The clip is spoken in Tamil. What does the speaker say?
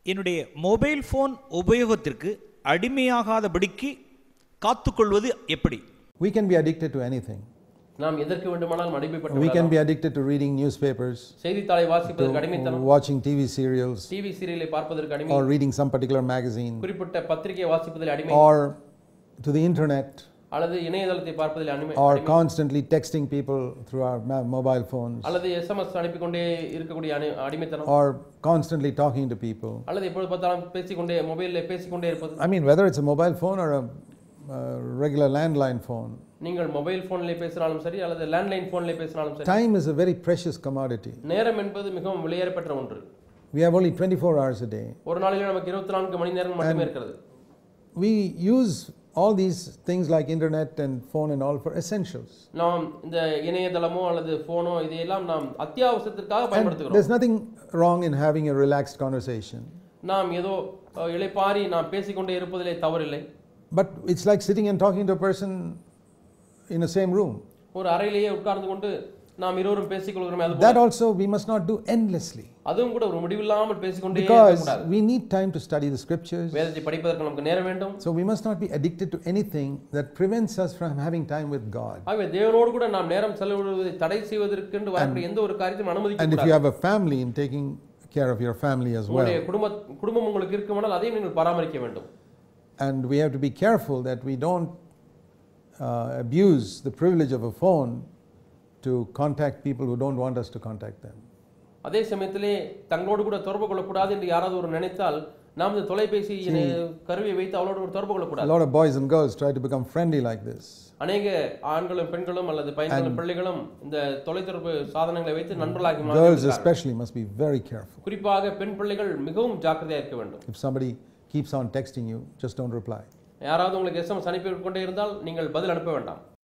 என்னுடைய மொபைல் ஃபோன் உபயோகத்திற்கு அடிமையாகாதபடிக்கு காத்துக்கொள்வது எப்படி? We can be addicted to anything. நாம் எதற்கு வேண்டுமானாலும் அடிமைப்பட்டு We can be addicted to reading newspapers, செய்தித்தாளை வாசிப்பதற்கு அடிமைத்தனம், watching TV serials, டிவி சீரியலை பார்ப்பதற்கு அடிமை, or reading some particular magazine, குறிப்பிட்ட பத்திரிகை வாசிப்பதில் அடிமை, or to the internet, அல்லது இணையதளத்தை பார்ப்பதில் அடிமை, or constantly texting people through our mobile phones, அல்லது SMS அனுப்பிக்கொண்டே இருக்கக்கூடிய அடிமைத்தனம், or constantly talking to people. அல்லது எப்பொழுது பார்த்தாலும் பேசிக்கொண்டே மொபைல்ல பேசிக்கொண்டே இருப்பது. I mean, whether it's a mobile phone or a regular landline phone, நீங்கள் மொபைல் போன்ல பேசினாலும் சரி அல்லது லேண்ட்லைன் போன்ல பேசினாலும் சரி, time is a very precious commodity. நேரம் என்பது மிகவும் விலையேறப்பட்ட ஒன்று. We have only 24 hours a day. ஒரு நாளிலே நமக்கு 24 மணி நேரம் மட்டுமே இருக்கிறது. We use all these things like internet and phone and all for essentials. நாம் இந்த இணையதளமோ அல்லது போனோ இதையெல்லாம் நாம் அத்தியாவசியத்திற்காக பயன்படுத்துகிறோம். There's nothing wrong in having a relaxed conversation. நாம் ஏதோ இளைப்பாரி நாம் பேசிக்கொண்டே இருப்பதிலே தவறில்லை. But it's like sitting and talking to a person in the same room. ஒரு அறையிலேயே உட்கார்ந்து கொண்டு நாம் இருவரும் பேசிக்கொள்கிறோமே, அது That also we must not do endlessly. அதுவும் கூட ஒரு முடிவில்லாமல் பேசிக்கொண்டே இருக்கக்கூடாது. Because we need time to study the scriptures. வேதத்தை படிப்பதற்கு நமக்கு நேரம் வேண்டும். So we must not be addicted to anything that prevents us from having time with God. ஆகவே தேவனோடு கூட நாம் நேரம் செலவிடுவதை தடை செய்வதற்கு என்று வரக்கூடிய எந்த ஒரு காரியத்தையும் அனுமதிக்க கூடாது. And if you have a family, in taking care of your family as well. உங்களுடைய குடும்பம் உங்களுக்கு இருக்குமானால் அதையும் நீங்கள் பராமரிக்க வேண்டும். And we have to be careful that we don't abuse the privilege of a phone to contact people who don't want us to contact them. அதே சமயத்திலே தங்களோடு கூட தொடர்பு கொள்ளக்கூடாது என்று யாராவது ஒரு நினைத்தால் நாம் இந்த தொலைபேசி கருவியை வைத்து அவளோடு கூட தொடர்பு கொள்ளக்கூடாது. A lot of boys and girls try to become friendly like this. அநேக ஆண்களும் பெண்களும் அல்லது பையன்களும் பிள்ளைகளும் இந்த தொலைத்தொடர்பு சாதனங்களை வைத்து நண்பர்களாகி மாறுகிறார்கள். Girls especially must be very careful. குறிப்பாக பெண் பிள்ளைகள் மிகவும் ஜாக்கிரதையாக இருக்க வேண்டும். If somebody keeps on texting you, just don't reply. யாராவது உங்களுக்கு SMS அனுப்பி கொண்டே இருந்தால் நீங்கள் பதில் அனுப்ப வேண்டாம்.